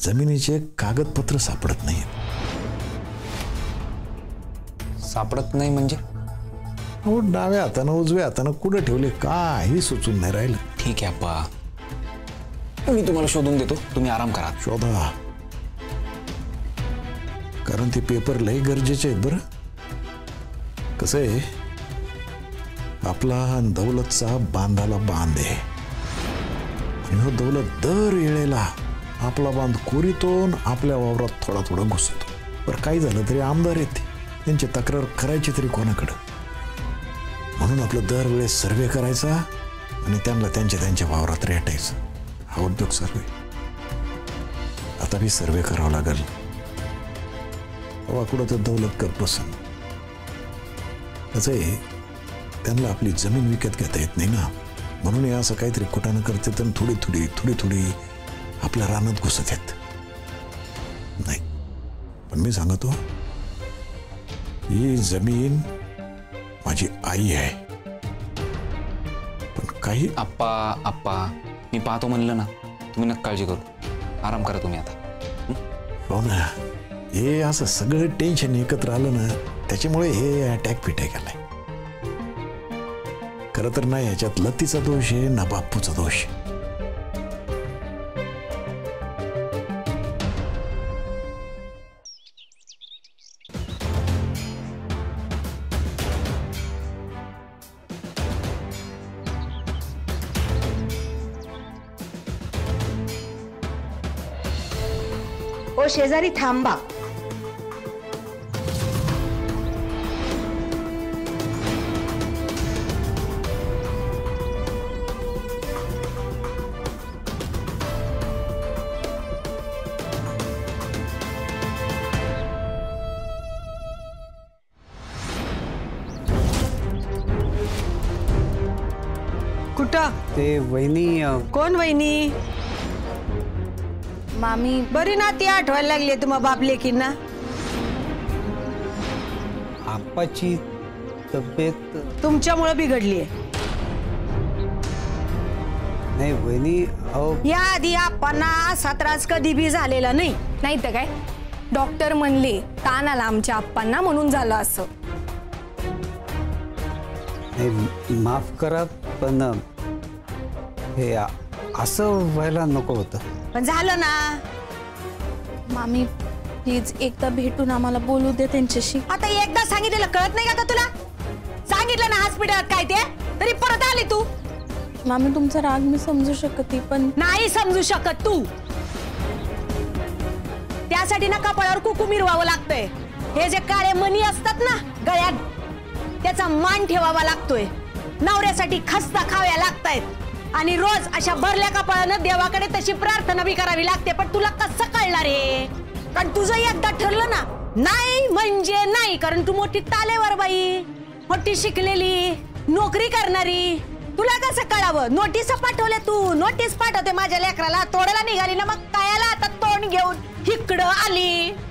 जमिनीचे कागदपत्र सापडत नाही. सापडत नाही म्हणजे? हो, डाव्या हातानं उजव्या हातानं कुठं ठेवले काही सुचून नाही राहिलं. ठीक आहे आप्पा, मी तुम्हाला शोधून देतो, तुम्ही आराम करा. शोधा, कारण ते पेपर लय गरजेचे आहेत बरं. कसं आहे, आपला दौलतचा बांधाला बांध आहे आणि हो दौलत दर वेळेला आपला बांध कोरीतून आपल्या वावरात थोडा थोडा घुसतो. बरं, काही झालं तरी आमदार आहेत, त्यांची तक्रार करायची तरी कोणाकडं. म्हणून आपलं दरवेळेस सर्वे करायचा आणि त्यांना त्यांच्या वावरात रेटायचं. हा उद्योग सर्वे. आता बी सर्वे करावं लागेल. हवा कुठं तर दौलत कर पसंत. कसं आहे, त्यांना आपली जमीन विकत घेता येत नाही ना, म्हणून हे असं काहीतरी कुटाणं करते तर थोडी थोडी आपल्या रानात घुसत आहेत. नाही, पण मी सांगतो, ही जमीन माझी आई आहे. पण काही आप्पा मी पाहतो म्हणलं ना, तुम्ही नका काळजी करू, आराम करा तुम्ही आता. हो ना, हे असं सगळं टेन्शन एकत्र आलं ना, त्याच्यामुळे हे अटॅक फिटॅक आलाय. खरं तर नाही, याच्यात लतीचा दोष आहे ना बापूचा दोष. ओ शेजारी थांबा. कुठं? ते वहिनी. कोण वहिनी? मामी बरी ना ती आठवायला लागली तुम्हा बाप लेकींना? आप्पाची तब्येत तुमच्यामुळे बिघडलीये. नाही वहिनी, अहो या आधी आप्पांना असा त्रास कधी बी झालेला नाही. नाही तर काय, डॉक्टर म्हणले ताण आला आमच्या आप्पांना म्हणून झालं असं. माफ करा, पण हे असं व्हायला नको होतं. पण झालं ना. मामी प्लीज एकदा भेटून आम्हाला बोलू दे त्यांच्याशी. आता एकदा सांगितलेलं कळत नाही का तुला? सांगितलं ना हॉस्पिटलात काय ते, तरी परत आली तू. मामी तुमचा राग मी समजू शकते, पण नाही समजू शकत तू. त्यासाठी ना कपाळावर कुकू मिरवावं लागतंय. हे जे काळे मणी असतात ना गळ्यात, त्याचा मान ठेवावा लागतोय. नवऱ्यासाठी खस्ता खाव्या लागतायत आणि रोज अशा भरल्या कपाळानं देवाकडे तशी प्रार्थना बी करावी लागते. पण तुला कसं कळणार आहे? कारण तुझं एकदा ठरलं ना, नाही म्हणजे नाही. कारण तू मोठी तालेवर बाई, मोठी शिकलेली, नोकरी करणारी. तुला कसं कळावं? नोटीस पाठवल्या तू, नोटीस पाठवते माझ्या लेकराला. तोडायला निघाली ना, मग कायाला आता तोंड घेऊन इकडं आली.